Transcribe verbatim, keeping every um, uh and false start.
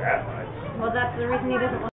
that much. Well, that's the reason he doesn't want